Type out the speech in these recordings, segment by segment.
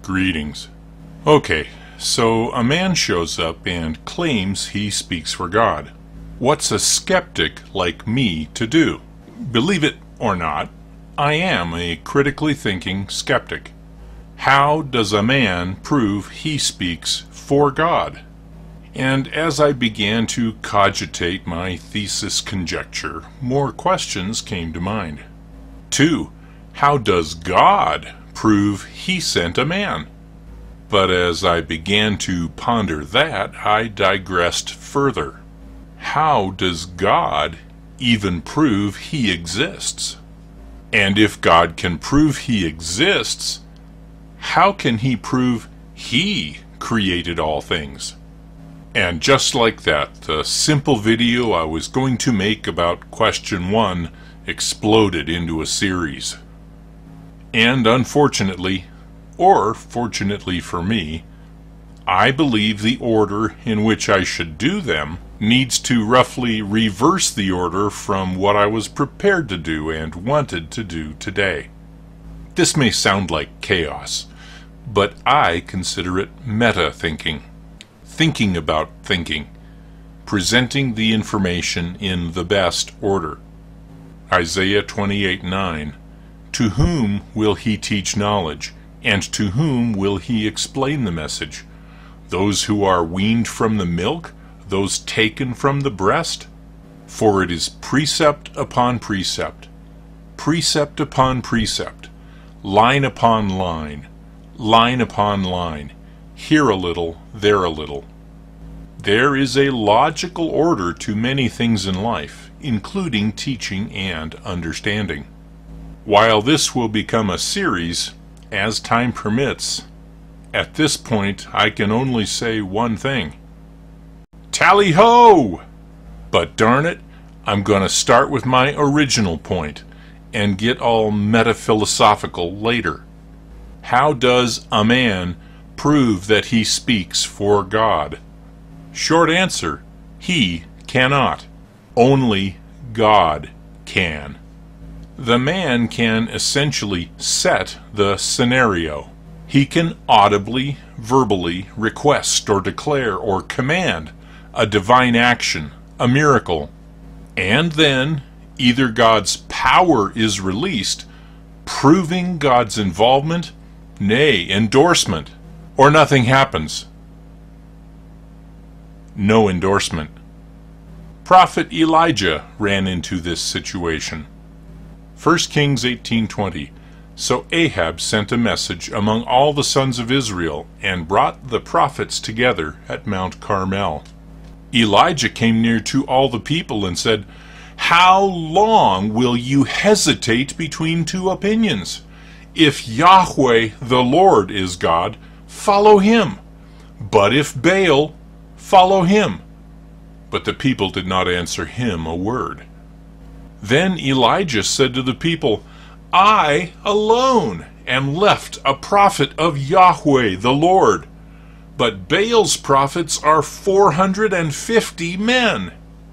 Greetings. Okay, so a man shows up and claims he speaks for God. What's a skeptic like me to do? Believe it or not, I am a critically thinking skeptic. How does a man prove he speaks for God? And as I began to cogitate my thesis conjecture, more questions came to mind. 2. How does God prove he sent a man? But as I began to ponder that, I digressed further. How does God even prove he exists? And if God can prove he exists, how can he prove he created all things? And just like that, the simple video I was going to make about question 1 exploded into a series. And unfortunately, or fortunately for me, I believe the order in which I should do them needs to roughly reverse the order from what I was prepared to do and wanted to do today. This may sound like chaos, but I consider it meta-thinking, thinking about thinking, presenting the information in the best order. Isaiah 28:9, "To whom will he teach knowledge, and to whom will he explain the message? Those who are weaned from the milk, those taken from the breast? For it is precept upon precept, precept upon precept, line upon line, line upon line, here a little, there a little." There is a logical order to many things in life, including teaching and understanding. While this will become a series, as time permits, at this point I can only say one thing. Tally-ho! But darn it, I'm going to start with my original point and get all metaphilosophical later. How does a man prove that he speaks for God? Short answer, he cannot. Only God can. The man can essentially set the scenario. He can audibly, verbally request or declare or command a divine action, a miracle. And then either God's power is released, proving God's involvement, nay, endorsement, or nothing happens. No endorsement. Prophet Elijah ran into this situation. 1 Kings 18:20. So Ahab sent a message among all the sons of Israel, and brought the prophets together at Mount Carmel. Elijah came near to all the people and said, "How long will you hesitate between two opinions? If Yahweh the Lord is God, follow him. But if Baal, follow him." But the people did not answer him a word. Then Elijah said to the people, "I alone am left a prophet of Yahweh the Lord, but Baal's prophets are 450 men.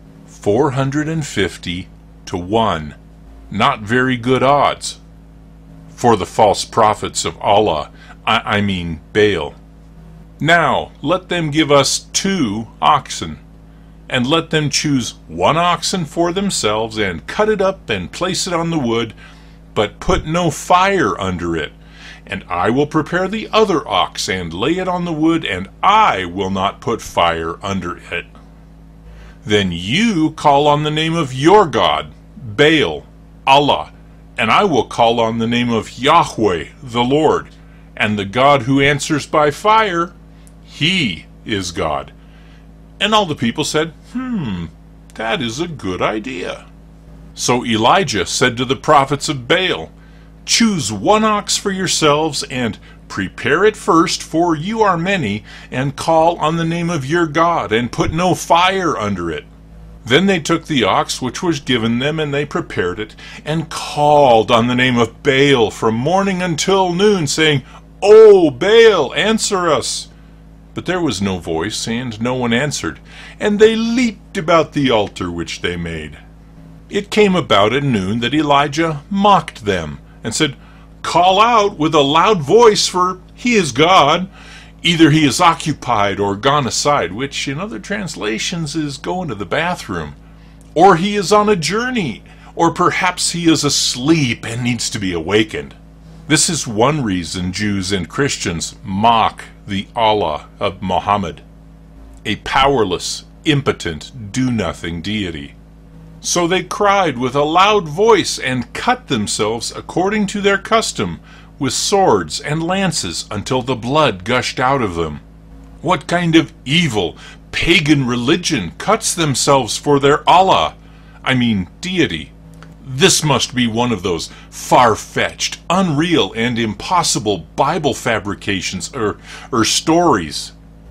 450 to 1. Not very good odds for the false prophets of Allah, I mean Baal. Now let them give us 2 oxen, and let them choose 1 oxen for themselves, and cut it up and place it on the wood, but put no fire under it. And I will prepare the other ox, and lay it on the wood, and I will not put fire under it. Then you call on the name of your God, Baal, Allah, and I will call on the name of Yahweh, the Lord, and the God who answers by fire, he is God." And all the people said, that is a good idea. So Elijah said to the prophets of Baal, "Choose 1 ox for yourselves, and prepare it first, for you are many, and call on the name of your God, and put no fire under it." Then they took the ox which was given them, and they prepared it, and called on the name of Baal from morning until noon, saying, "O Baal, answer us." But there was no voice, and no one answered, and they leaped about the altar which they made. It came about at noon that Elijah mocked them, and said, "Call out with a loud voice, for He is God. Either he is occupied or gone aside, which in other translations is going to the bathroom. Or he is on a journey. Or perhaps he is asleep and needs to be awakened. This is one reason Jews and Christians mock the Allah of Muhammad, a powerless, impotent, do-nothing deity. So they cried with a loud voice and cut themselves according to their custom with swords and lances until the blood gushed out of them. What kind of evil, pagan religion cuts themselves for their Allah, deity? This must be one of those far-fetched, unreal, and impossible Bible fabrications or stories.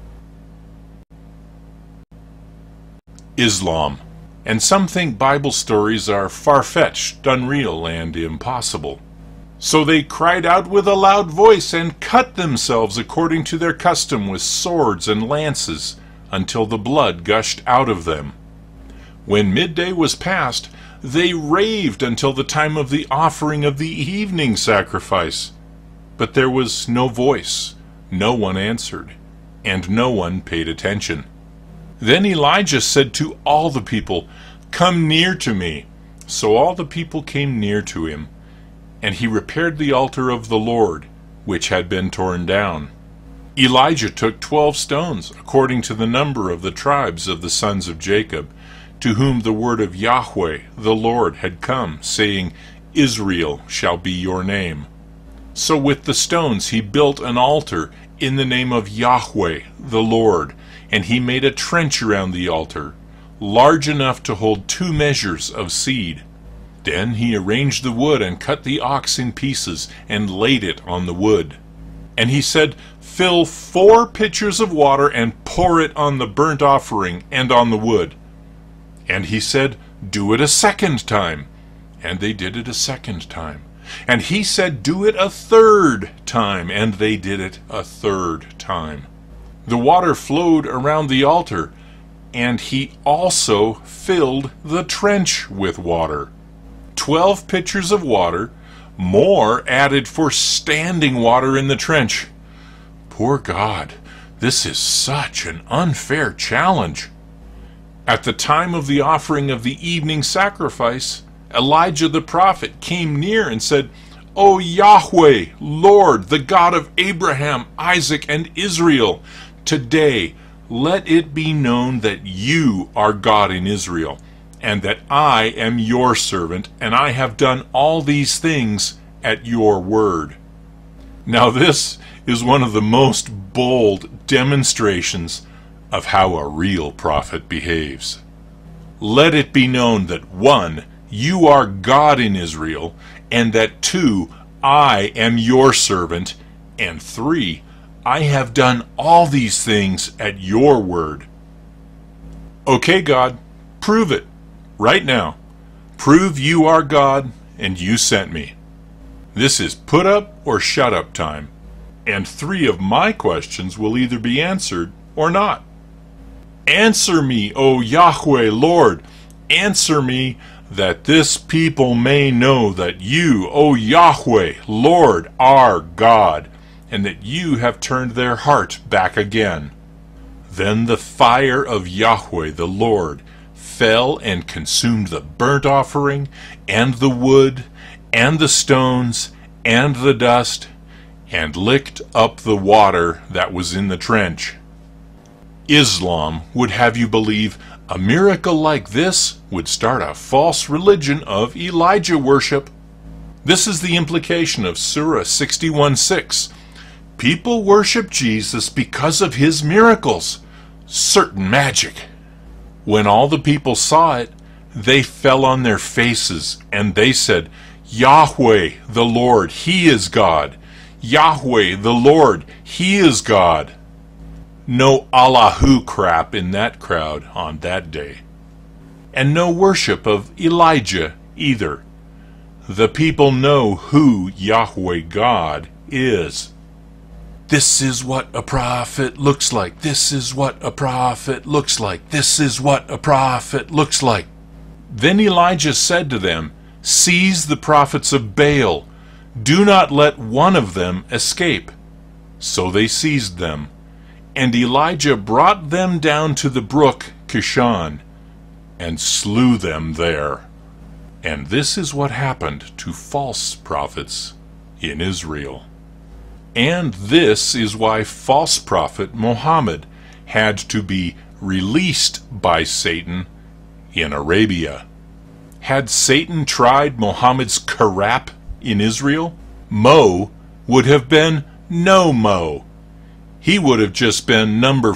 Islam. And some think Bible stories are far-fetched, unreal, and impossible. So they cried out with a loud voice and cut themselves according to their custom with swords and lances until the blood gushed out of them. When midday was past, they raved until the time of the offering of the evening sacrifice. But there was no voice, no one answered, and no one paid attention. Then Elijah said to all the people, "Come near to me." So all the people came near to him, and he repaired the altar of the Lord, which had been torn down. Elijah took 12 stones, according to the number of the tribes of the sons of Jacob, to whom the word of Yahweh, the Lord, had come, saying, "Israel shall be your name." So with the stones he built an altar in the name of Yahweh, the Lord, and he made a trench around the altar, large enough to hold 2 measures of seed. Then he arranged the wood and cut the ox in pieces and laid it on the wood. And he said, "Fill 4 pitchers of water and pour it on the burnt offering and on the wood." And he said, "Do it a second time." And they did it a second time. And he said, "Do it a third time." And they did it a third time. The water flowed around the altar, and he also filled the trench with water. 12 pitchers of water, more added for standing water in the trench. Poor God, this is such an unfair challenge. At the time of the offering of the evening sacrifice, Elijah the prophet came near and said, "O Yahweh, Lord, the God of Abraham, Isaac, and Israel, today let it be known that you are God in Israel, and that I am your servant, and I have done all these things at your word." Now this is one of the most bold demonstrations of how a real prophet behaves. Let it be known that 1, you are God in Israel, and that 2, I am your servant, and 3, I have done all these things at your word. Okay, God, prove it. Right now, prove you are God and you sent me. This is put up or shut up time, and 3 of my questions will either be answered or not. Answer me, O Yahweh, Lord, answer me, that this people may know that you, O Yahweh, Lord, are God, and that you have turned their heart back again. Then the fire of Yahweh, the Lord, fell and consumed the burnt offering, and the wood, and the stones, and the dust, and licked up the water that was in the trench. Islam would have you believe a miracle like this would start a false religion of Elijah worship. This is the implication of Surah 61:6. People worship Jesus because of his miracles, certain magic. When all the people saw it, they fell on their faces, and they said, "Yahweh, the Lord, he is God. Yahweh, the Lord, he is God." No Allahu crap in that crowd on that day. And no worship of Elijah either. The people know who Yahweh God is. This is what a prophet looks like. This is what a prophet looks like. This is what a prophet looks like. Then Elijah said to them, "Seize the prophets of Baal. Do not let one of them escape." So they seized them, and Elijah brought them down to the brook Kishon, and slew them there. And this is what happened to false prophets in Israel. And this is why false prophet Muhammad had to be released by Satan in Arabia. Had Satan tried Muhammad's karap in Israel, Mo would have been no Mo. He would have just been number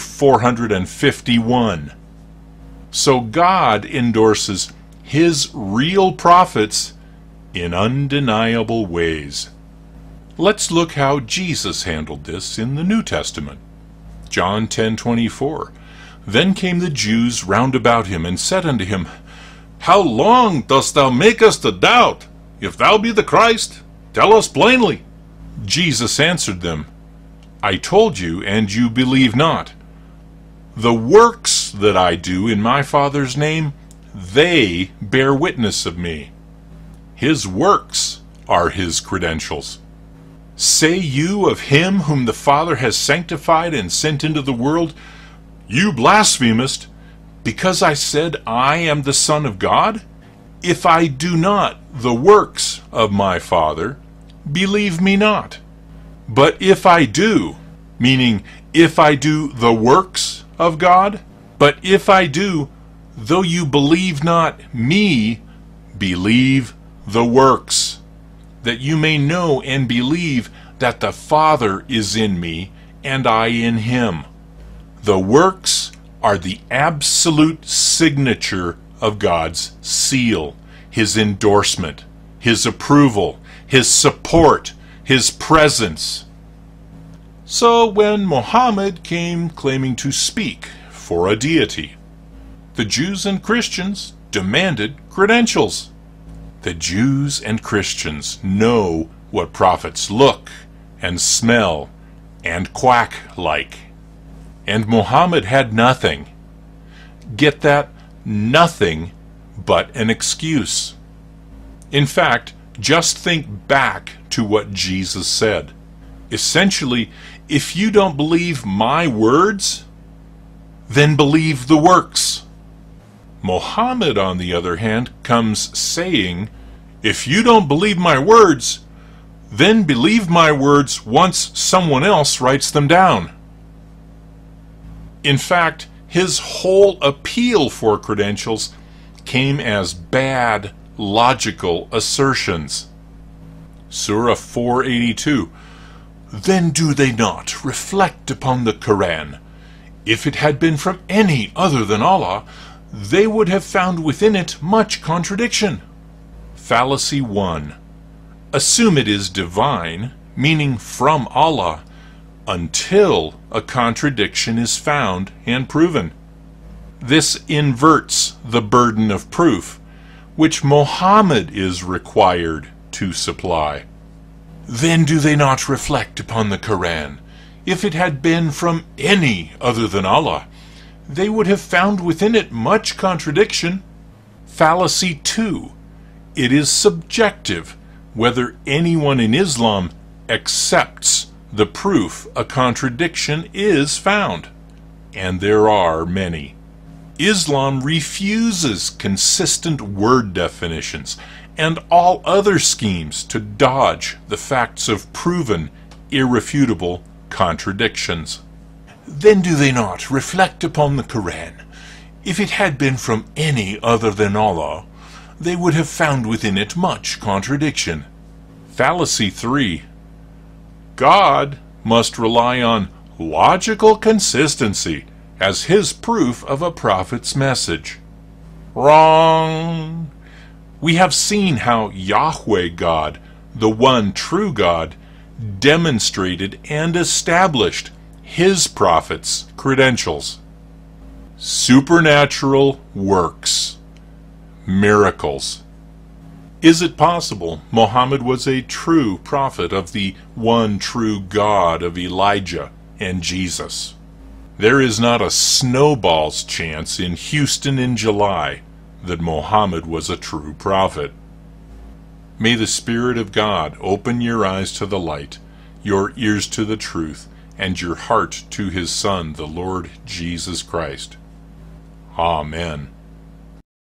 451. So God endorses his real prophets in undeniable ways. Let's look how Jesus handled this in the New Testament. John 10:24. Then came the Jews round about him, and said unto him, How long dost thou make us to doubt? If thou be the Christ, tell us plainly. Jesus answered them, I told you, and you believe not. The works that I do in my Father's name, they bear witness of me. His works are his credentials. Say you of him whom the Father has sanctified and sent into the world, You blasphemest, because I said I am the Son of God? If I do not the works of my Father, believe me not. But if I do, meaning if I do the works of God, but if I do, though you believe not me, believe the works, that you may know and believe that the Father is in me, and I in him. The works are the absolute signature of God's seal, his endorsement, his approval, his support, his presence. So when Muhammad came claiming to speak for a deity, the Jews and Christians demanded credentials. The Jews and Christians know what prophets look and smell and quack like. And Muhammad had nothing. Get that? Nothing but an excuse. In fact, just think back to what Jesus said. Essentially, if you don't believe my words, then believe the works. Muhammad, on the other hand, comes saying, if you don't believe my words, then believe my words once someone else writes them down. In fact, his whole appeal for credentials came as bad logical assertions. Surah 482. Then do they not reflect upon the Quran? If it had been from any other than Allah, they would have found within it much contradiction. Fallacy 1. Assume it is divine, meaning from Allah, until a contradiction is found and proven. This inverts the burden of proof, which Muhammad is required to supply. Then do they not reflect upon the Quran? If it had been from any other than Allah, they would have found within it much contradiction. Fallacy 2. It is subjective whether anyone in Islam accepts the proof a contradiction is found. And there are many. Islam refuses consistent word definitions and all other schemes to dodge the facts of proven, irrefutable contradictions. Then do they not reflect upon the Quran? If it had been from any other than Allah, they would have found within it much contradiction. Fallacy 3. God must rely on logical consistency as his proof of a prophet's message. Wrong! We have seen how Yahweh God, the one true God, demonstrated and established his prophets' credentials. Supernatural works. Miracles. Is it possible Muhammad was a true prophet of the one true God of Elijah and Jesus? There is not a snowball's chance in Houston in July that Muhammad was a true prophet. May the Spirit of God open your eyes to the light, your ears to the truth, and your heart to his Son, the Lord Jesus Christ. Amen.